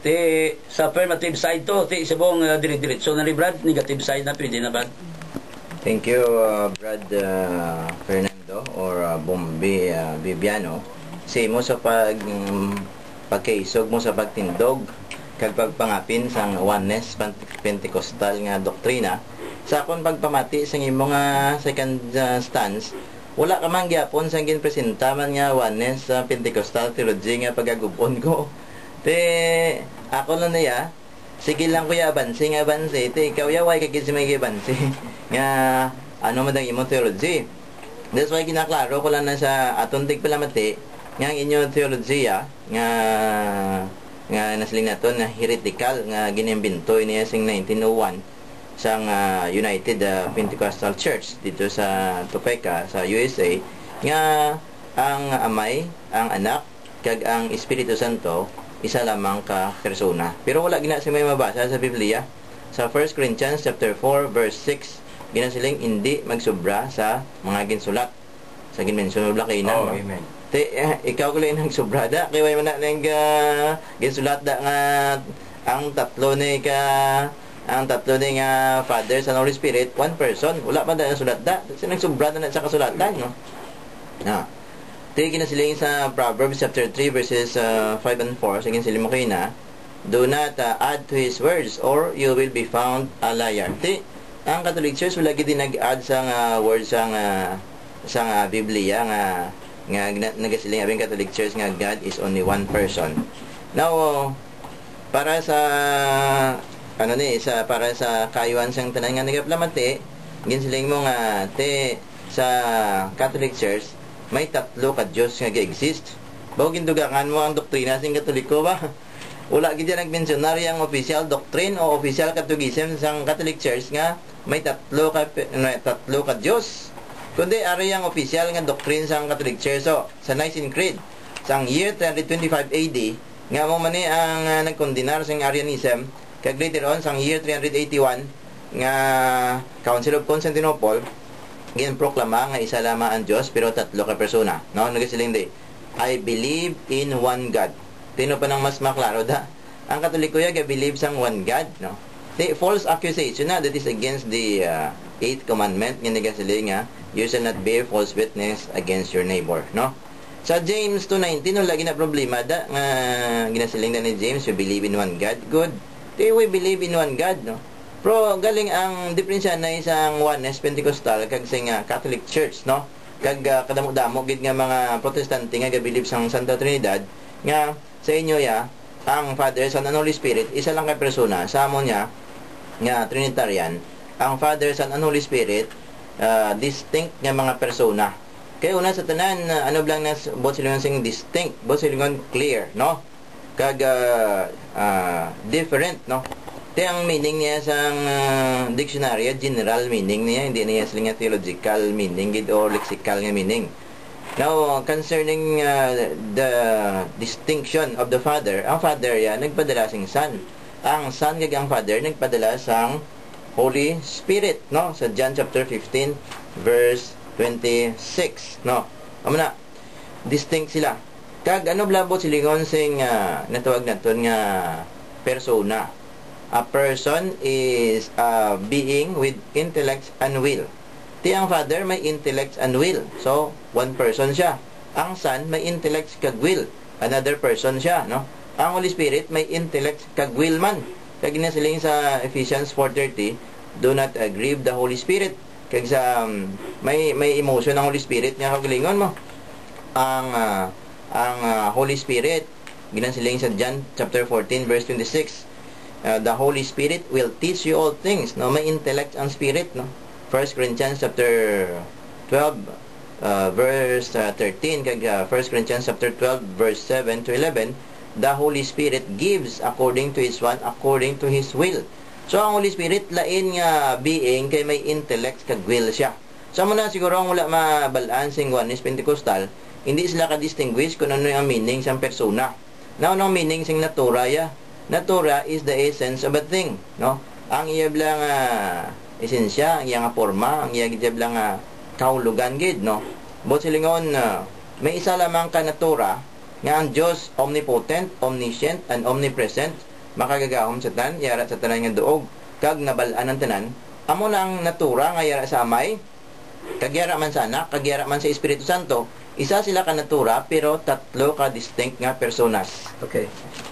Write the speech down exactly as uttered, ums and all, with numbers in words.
Ti sa affirmative side to, ti subong uh, dire-diretso na ni Brad, negative side na pwede na Brad. Thank you, uh, Brad uh, Fernando or uh, Bombi uh, Bibiano. Si mo sa pag um, pagkaisog mo sa pagtindog kag pagpangapin sang oneness Pentecostal nga doktrina sa akon pagpamati sa imong nga second uh, stance, wala ka man gyapon sang ginpresenta man nga oneness uh, Pentecostal theology nga pagagubon ko. Te ako lang niya, sige lang kuya bansi nga bansi, te ikaw yaway kag si may bansi nga ano man ang imong theology. That's why ginaklaro ko lang na sa aton tigpalamati nga ang inyong theologiya nga nga nasiling naton na heretical nga ginimbintoy niya sing nineteen oh one sang uh, United uh, Pentecostal Church dito sa Topeka sa U S A nga ang amay, ang anak kag ang Espiritu Santo isa lamang ka persona. Pero wala gina si may mabasa sa Biblia. Sa First Corinthians chapter four verse six, ginasiling hindi magsubra sa mga ginsulat. Sa ginmension of Lakina. Oh, no? amen. Te, eh, ikaw ko lang nagsubra da. Kaya wala man na ng uh, ginsulat da nga ang tatlo ni ka ang tatlo ni nga Father, Son, Holy Spirit, one person. Wala pa da sulat da. Kasi nagsubra na sa kasulatan, no? Na. Te, ginasiling sa Proverbs chapter three verses uh, five and four, sa ginasiling mo kayo na, do not uh, add to his words or you will be found a liar. Te, ang Catholic Church wala gid nag-add sa uh, words sang uh, sang uh, Biblia nga nga nagasiling abing Catholic Church nga God is only one person. Now uh, para sa ano ni sa para sa kayuan sang tanan nga nagaplamati, ginsiling mo nga te sa Catholic Church may tatlo ka Dios nga gi-exist. Bawo gindugangan mo ang doktrina sing Katoliko ba? Wala gid nagmensionar yang official doctrine o official catechism sang Catholic Church nga may tatlo ka may tatlo ka Dios. Kundi ari yang official nga doctrine sang Catholic Church so, sa Nicene Creed sang year three twenty-five A D nga mo man ni ang uh, nagkondenar sang Arianism kag later on sang year three eighty-one nga Council of Constantinople ginproklama nga isa lamang ang Dios pero tatlo ka persona, no? Nagasiling di I believe in one God. Tino pa nang mas maklaro da. Ang Katoliko ya believe sang one God, no? The false accusation na that is against the uh, eighth commandment nga nagasiling nga you shall not bear false witness against your neighbor, no? Sa James two nineteen no lagi na problema da nga ginasiling na ni James we believe in one God. Good. They we believe in one God, no? Pero galing ang diferensya na isang oneness Pentecostal kag sing uh, Catholic Church, no? Kag uh, kadamo-damo gid nga mga Protestante nga gabilib sang Santa Trinidad nga sa inyo ya ang Father, Son, and Holy Spirit isa lang ka persona. Sa amon niya nga Trinitarian, ang Father, Son, and Holy Spirit uh, distinct nga mga persona. Kaya una sa tanan uh, ano lang nas both sila sing distinct, both sila clear, no? Kag uh, uh, different, no? Ito ang meaning niya sa uh, dictionary, general meaning niya, hindi niya sila theological meaning or lexical nga meaning. Now, concerning uh, the distinction of the Father, ang Father ya nagpadala sing Son. Ang Son kag ang Father nagpadala sang Holy Spirit, no? Sa John chapter fifteen verse twenty-six, no? Amo na. Distinct sila. Kag ano blabot silingon sing uh, natawag naton nga persona. A person is a being with intellect and will. Ti ang Father may intellect and will. So, one person siya. Ang Son may intellect kag will. Another person siya, no? Ang Holy Spirit may intellect kag will man. Kag ginasiling sa Ephesians four thirty, do not uh, grieve the Holy Spirit. Kag sa um, may may emotion ng Holy Spirit nga kagalingon mo. Ang uh, ang uh, Holy Spirit ginasiling sa John chapter fourteen verse twenty-six. Uh, the Holy Spirit will teach you all things, no? May intellect ang spirit, no? First Corinthians chapter twelve uh, verse uh, thirteen kag uh, First Corinthians chapter twelve verse seven to eleven, the Holy Spirit gives according to his one according to his will. So ang Holy Spirit lain nga being kay may intellect kag will siya. So mo na siguro ang wala mabalaan sing oneness Pentecostal, hindi sila ka-distinguish kung ano yung meaning sang persona. Now no meaning sing natura ya. Natura is the essence of a thing, no? Ang iya blang uh, esensya, ang iya nga forma, ang iya gid blang uh, kaulugan gid, no? Bot silingon uh, may isa lamang ka natura nga ang Dios omnipotent, omniscient and omnipresent. makagagahom sa tanan, yara sa tanan nga duog, kag nabal-an ang tanan, amo na ang natura nga yara sa amay, kagyara man sa anak, kagyara man sa Espiritu Santo, isa sila ka natura pero tatlo ka distinct nga personas. Okay.